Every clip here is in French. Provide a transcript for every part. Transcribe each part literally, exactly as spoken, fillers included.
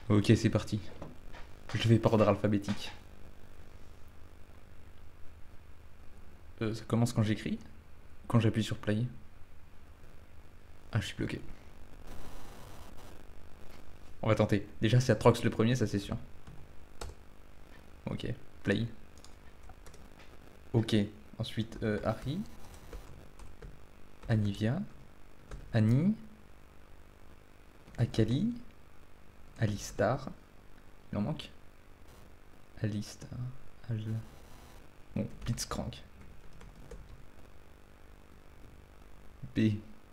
Ok, c'est parti. Je vais par ordre alphabétique. Euh, ça commence quand j'écris? Quand j'appuie sur play? Ah, je suis bloqué. On va tenter. Déjà, c'est Atrox le premier, ça c'est sûr. Ok, play. Ok, ensuite euh, Harry. Anivia. Annie. Akali. Alistar. Il en manque. Alistar. Al... Bon, Blitzcrank. B.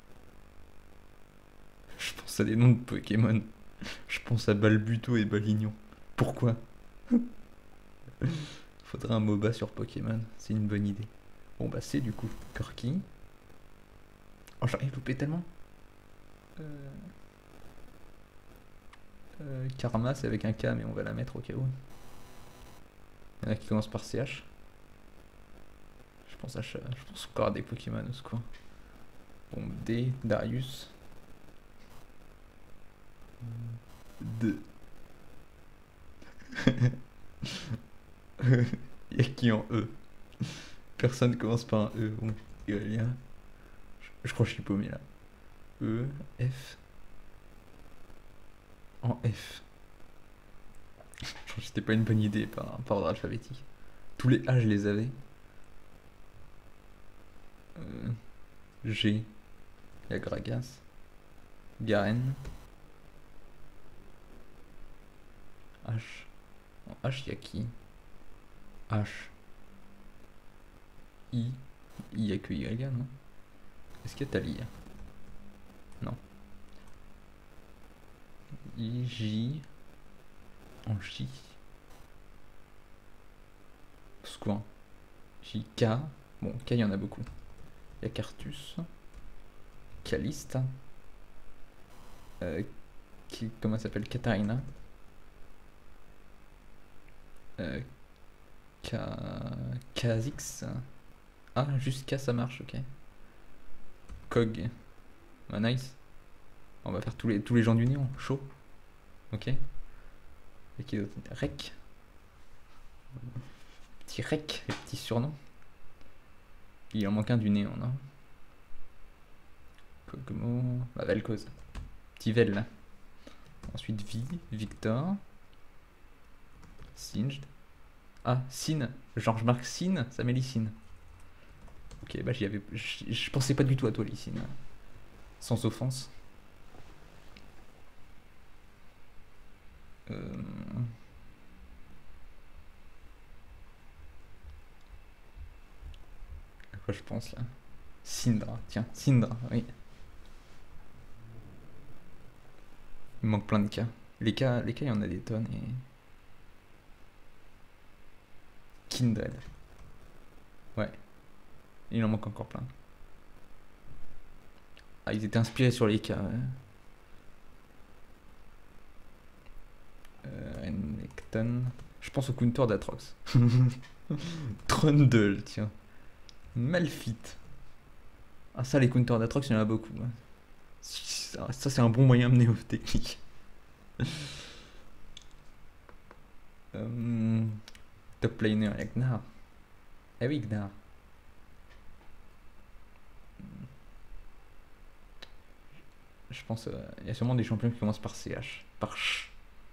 Je pense à des noms de Pokémon. Je pense à Balbuto et Balignon. Pourquoi? Faudrait un MOBA sur Pokémon, c'est une bonne idée. Bon bah c'est du coup Corki. Oh j'arrive à louper tellement. Euh... Euh, Karma c'est avec un K mais on va la mettre au cas où. Il y en a qui commencent par C H. Je pense, à... Je pense encore à des Pokémon au secours. Bon D, Darius. D. Il y a qui en E? Personne commence par un E. Bon, Irelia. Je, je crois que je suis paumé là. E, F. En F. Je crois que c'était pas une bonne idée par, par ordre alphabétique. Tous les A, je les avais. Euh, G. Il y a Gragas. Garen. H. En H, il y a qui? H. I. Il y a que Y, non? Est-ce qu'il y a Talia? Non. I, J. En J. C'est quoi? J, K. Bon, K, il y en a beaucoup. Il y a Cartus. Caliste. Euh, qui, comment elle s'appelle? Katarina. Euh, K... Kha'Zix. Ah, juste K, ça marche, ok. Kog. Bah, nice. On va faire tous les, tous les gens du néon. Chaud. Ok. Et qui d'autre? Rek. Petit Rek, les petits surnoms. Il en manque un du néon, non? Kogmo. La Vel'Koz. Petit Vel, là. Ensuite, Vi, Victor. Singed. Ah, Sin. Genre, je marque Sin, ça met Lysine. Ok, bah j'y avais. Je, je pensais pas du tout à toi, Lysine. Sans offense. Euh... À quoi je pense là? Syndra, tiens, Syndra, oui. Il me manque plein de cas. Les cas, les cas, il y en a des tonnes et. Kindred. Ouais. Il en manque encore plein. Ah, ils étaient inspirés sur les cas. Ouais. Euh, Renekton. Je pense au counter d'Atrox. Trundle, tiens. Malphite. Ah, ça, les counters d'Atrox, il y en a beaucoup. Ouais. Ça, ça c'est un bon moyen de mener aux techniques. euh, top laner, il y a Gnar. Eh oui, Gnar. Je pense il euh, y a sûrement des champions qui commencent par C H. Par ch.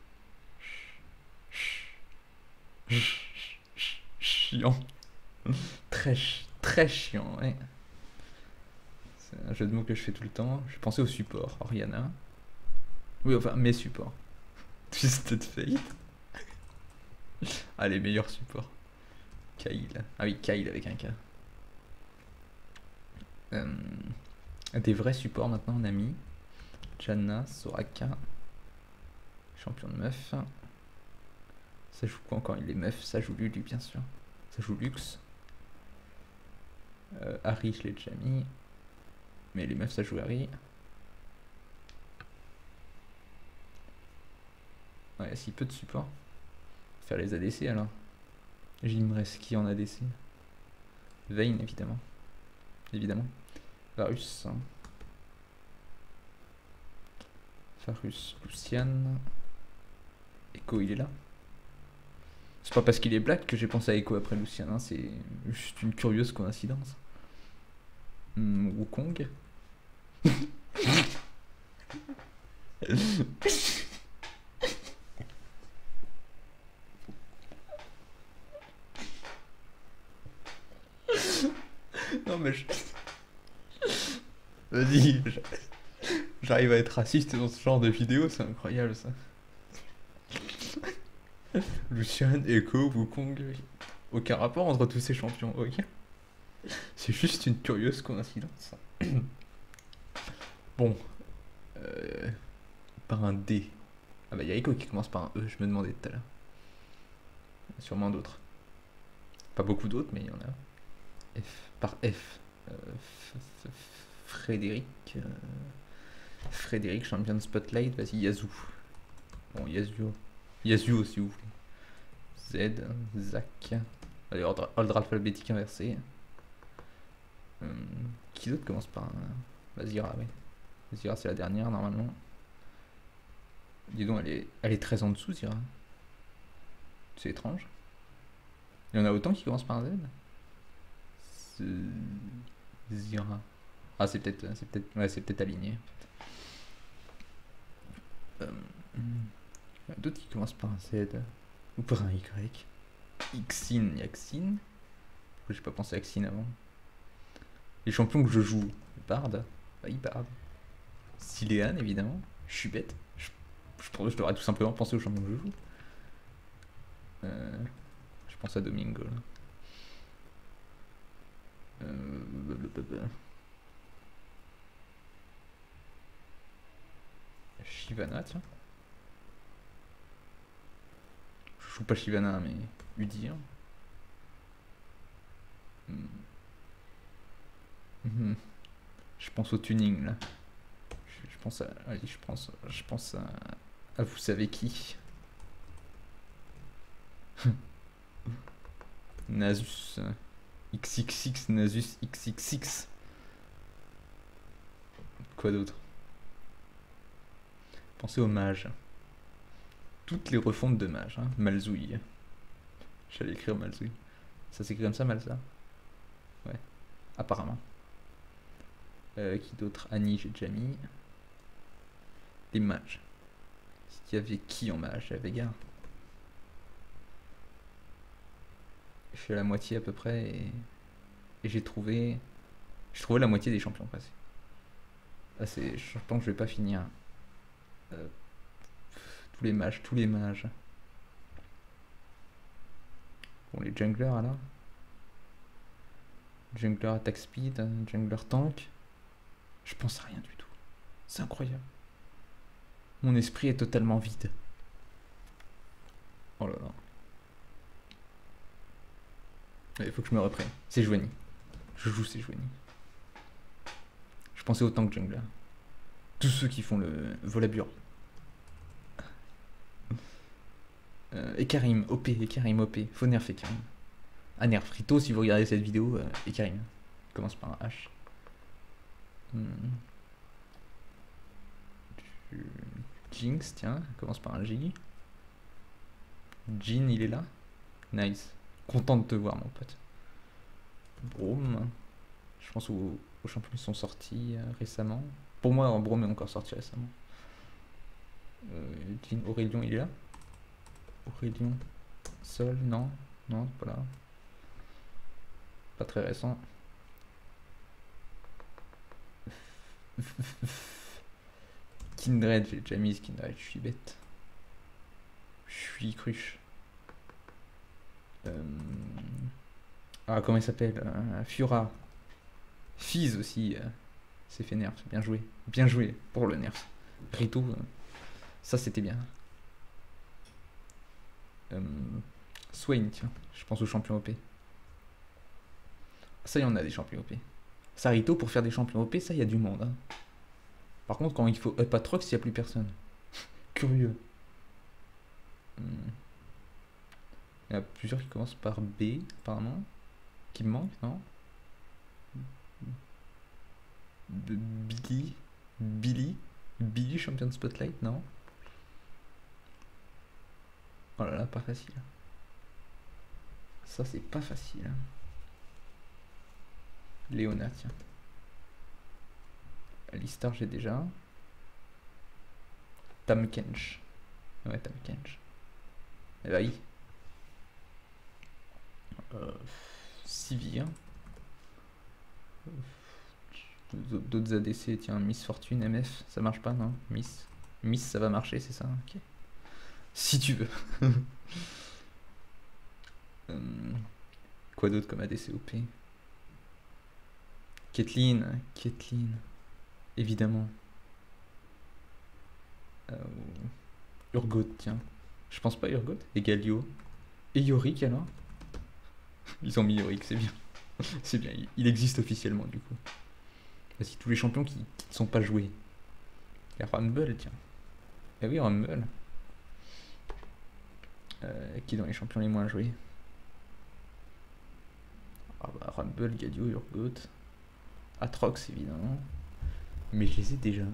Chiant. Très, très chiant, ouais. C'est un jeu de mots que je fais tout le temps. Je pensais au support. Oriana. Oui, enfin, mes supports. Twisted Fate. Ah, les meilleurs supports. Kyle. Ah oui, Kyle avec un K. Euh, des vrais supports maintenant, on a mis. Janna, Soraka. Champion de meuf. Ça joue quoi encore? Les meufs, ça joue Lulu, bien sûr. Ça joue Lux. Euh, Harry, je l'ai déjà mis. Mais les meufs, ça joue Harry. Ouais, si peu de support. Faire les A D C alors. Il me reste qui en A D C? Vayne, évidemment. Évidemment. Varus. Varus, Lucian. Echo, il est là. C'est pas parce qu'il est black que j'ai pensé à Echo après Lucian, hein, c'est juste une curieuse coïncidence. Hmm, Wukong. Non mais je... Vas-y, je- j'arrive à être raciste dans ce genre de vidéo, c'est incroyable ça. Lucian, Echo, Wukong, aucun rapport entre tous ces champions, ok. C'est juste une curieuse coïncidence. Bon, euh, par un D. Ah bah il y a Echo qui commence par un E, je me demandais tout à l'heure. Il y a sûrement d'autres. Pas beaucoup d'autres, mais il y en a. F, par F. Euh, F- F- Frédéric. euh, Frédéric, champion de Spotlight, vas-y, Yazoo. Bon, Yasuo. Yasuo si vous voulez. Z, Zach. Allez, ordre, ordre alphabétique inversé. Hum, qui d'autre commence par un. Bah, Zira, oui. Zira, c'est la dernière normalement. Dis donc, elle est, elle est très en dessous, Zira. C'est étrange. Il y en a autant qui commencent par un Z. C'est- Zira. Ah, c'est peut-être c'est peut-être ouais, c'est peut-être aligné. Euh, hum, il y en a d'autres qui commencent par un Z ou par un Y. Xin, il y a Xin. Pourquoi j'ai pas pensé à Xin avant? Les champions que je joue. Bard. Bah, il Bard. Silean, évidemment. Je suis bête. Je, je, pense- je devrais tout simplement penser aux champions que je joue. Euh, je pense à Domingo là. Euh, blablabla. Shyvana, tiens. Je joue pas Shyvana, mais Udyr. Hmm. Mhm. Je pense au tuning là. Je, je pense à. Allez, je pense, je pense à. À vous savez qui. Nasus. euh, X X X, Nasus X X X. Quoi d'autre? Pensez aux mages. Toutes les refontes de mages. Hein. Malzouille. J'allais écrire Malzouille. Ça s'écrit comme ça, Malza? Ouais, apparemment. Euh, qui d'autre? Annie, j'ai déjà mis. Les mages. Il y avait qui en mage? Il y avait Vega. Je suis à la moitié à peu près et, et j'ai trouvé. J'ai trouvé la moitié des champions presque. Là, c'est. Je pense que je vais pas finir. Euh, tous les mages, tous les mages. Bon, les junglers alors. Jungler attack speed, jungler tank. Je pense à rien du tout. C'est incroyable. Mon esprit est totalement vide. Oh là là. Il faut que je me reprenne. C'est Joanie. Je joue c'est Joanie. Je pensais au tank jungler. Tous ceux qui font le volabure. Euh, Ekarim, O P, Ekarim, O P. Faut nerf Ekarim. Ah, nerf Frito si vous regardez cette vidéo. Euh, Ekarim. Commence par un H. Hmm. Jinx, tiens, commence par un J. Jin, il est là. Nice. Content de te voir, mon pote. Braum. Je pense aux, aux champions qui sont sortis euh, récemment. Pour moi, Braum est encore sorti récemment. Euh, Jin, Aurélien, il est là. Aurélien. Sol, non. Non, pas là. Pas très récent. Kindred, j'ai déjà mis Kindred, je suis bête. Je suis cruche. Euh... Ah, comment il s'appelle euh, Fiora. Fizz aussi. Euh... C'est fait nerf, bien joué. Bien joué pour le nerf. Rito, euh... ça c'était bien. Euh... Swain, tiens, je pense au champion O P. Ça, il y en a des champions O P. Sarito, pour faire des champions O P, ça, il y a du monde. Hein. Par contre, quand il faut up Atrox, il n'y a plus personne. Curieux. Hmm. Il y en a plusieurs qui commencent par B, apparemment. Qui me manquent, non? B- Billy Billy Billy, champion de Spotlight, non? Oh là là, pas facile. Ça, c'est pas facile. Léona, tiens. Alistar, j'ai déjà. Tahm Kench. Ouais, Tahm Kench. Eh bah oui. Euh, Sivir. D'autres A D C, tiens, Miss Fortune, M F, ça marche pas, non? Miss. Miss, ça va marcher, c'est ça? Ok. Si tu veux. euh, quoi d'autre comme A D C O P? Caitlyn, Caitlyn, évidemment. Euh, Urgot, tiens. Je pense pas Urgot. Et Galio. Et Yorick alors? Ils ont mis Yorick, c'est bien. C'est bien, il existe officiellement du coup. Vas-y, tous les champions qui ne sont pas joués. Il y a Rumble, tiens. Eh oui, Rumble. Euh, qui est dans les champions les moins joués? Ah bah, Rumble, Galio, Urgot. Atrox, évidemment. Mais je les ai déjà.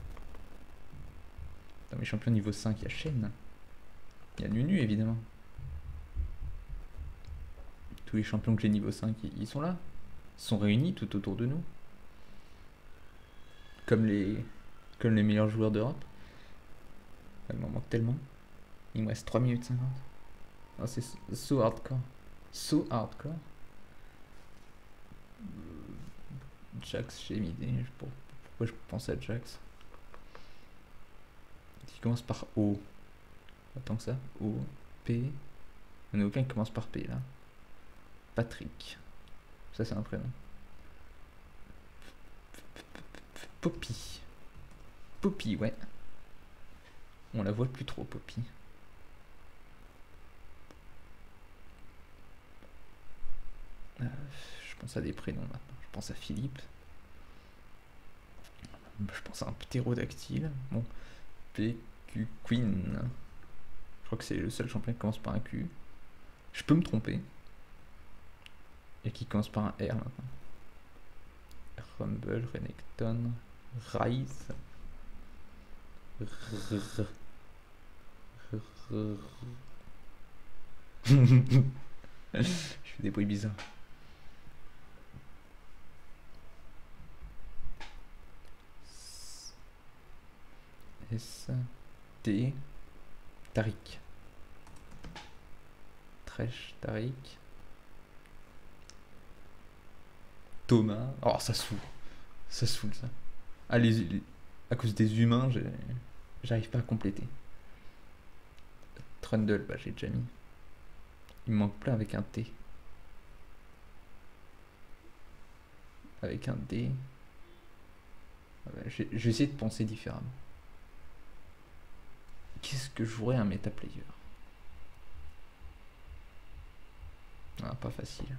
Dans mes champions niveau cinq, il y a Shen. Il y a Nunu, évidemment. Tous les champions que j'ai niveau cinq, ils sont là. Ils sont réunis tout autour de nous. Comme les, comme les meilleurs joueurs d'Europe. Il m'en manque tellement. Il me reste trois minutes cinquante. Oh, c'est so hardcore. So hardcore. Jax, j'ai une idée. Pourquoi je pense à Jax? Il commence par O. Attends que ça. O, P. Il n'y en a aucun qui commence par P là. Patrick. Ça, c'est un prénom. Poppy. Poppy, ouais. On la voit plus trop, Poppy. Euh, je pense à des prénoms maintenant. Je pense à Philippe. Je pense à un ptérodactyle. Bon. P, Q, Queen. Je crois que c'est le seul champion qui commence par un Q. Je peux me tromper. Et qui commence par un R maintenant. Rumble, Renekton, Rise. Je fais des bruits bizarres. S, T, Tariq. Tresh, Tariq. Thomas. Oh, ça saoule. Ça saoule, ça. Ah, les, les- à cause des humains, j'arrive pas à compléter. Trundle, bah j'ai déjà mis. Il me manque plein avec un T. Avec un D. Ah bah, je vais essayer de penser différemment. Qu'est-ce que je jouerais un méta player? Ah, pas facile.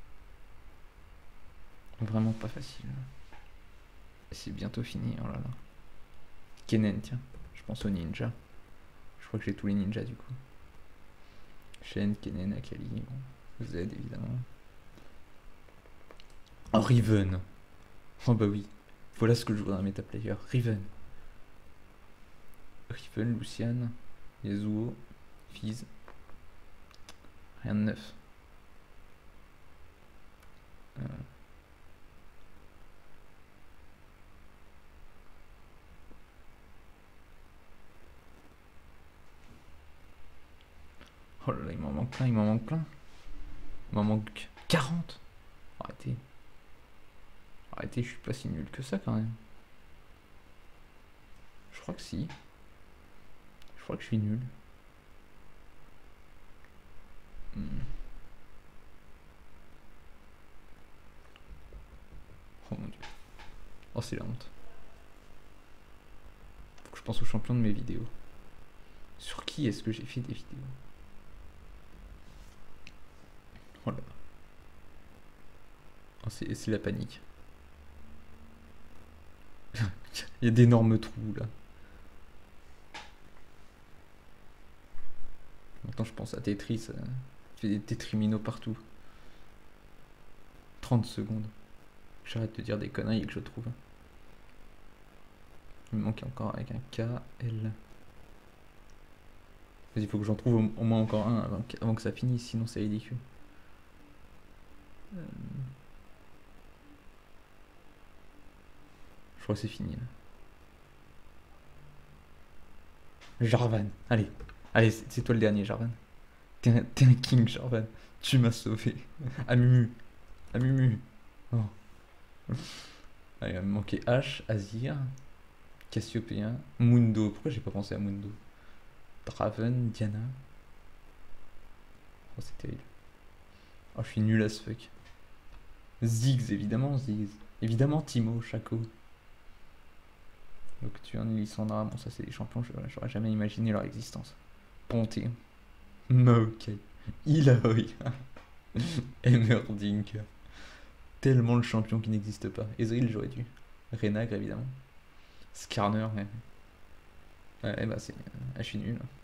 Vraiment pas facile. C'est bientôt fini, oh là là. Kennen, tiens. Je pense aux ninjas. Je crois que j'ai tous les ninjas du coup. Shen, Kennen, Akali, bon. Z évidemment. Oh, Riven. Oh bah oui. Voilà ce que je voudrais un méta player. Riven. Riven, Lucian, Yasuo, Fizz. Rien de neuf. Euh. Oh là là, il m'en manque plein, il m'en manque plein. Il m'en manque quarante. Arrêtez. Arrêtez, je suis pas si nul que ça quand même. Je crois que si. Je crois que je suis nul. Hmm. Oh mon dieu. Oh, c'est la honte. Faut que je pense aux champions de mes vidéos. Sur qui est-ce que j'ai fait des vidéos? Oh là là. Oh, c'est la panique. Il y a d'énormes trous là. Maintenant je pense à Tetris. Euh, je fais des tétrimino partout. trente secondes. J'arrête de dire des conneries et que je trouve. Il me manque encore avec un K, L. Il faut que j'en trouve au, au moins encore un avant que, avant que ça finisse, sinon c'est ridicule. Euh, Je crois que c'est fini là. Jarvan, allez. Allez, c'est c'est toi le dernier, Jarvan. T'es un, t'es un king, Jarvan. Tu m'as sauvé. Amumu. Amumu. Oh. Allez, il va me manquer H, Azir, Cassiopeia, Mundo. Pourquoi j'ai pas pensé à Mundo? Draven, Diana. Oh, c'est terrible. Oh, je suis nul as fuck. Ziggs, évidemment, Ziggs. Évidemment, Timo, Chaco. Nocturne, Lissandra. Bon, ça, c'est des champions, j'aurais j'aurais jamais imaginé leur existence. Ponté. Maokai. Ilaoi. Emerdink. Tellement le champion qui n'existe pas. Ezreal, j'aurais dû. Renagre, évidemment. Skarner, ouais. Ouais, bah, c'est. Ah, je suis nul.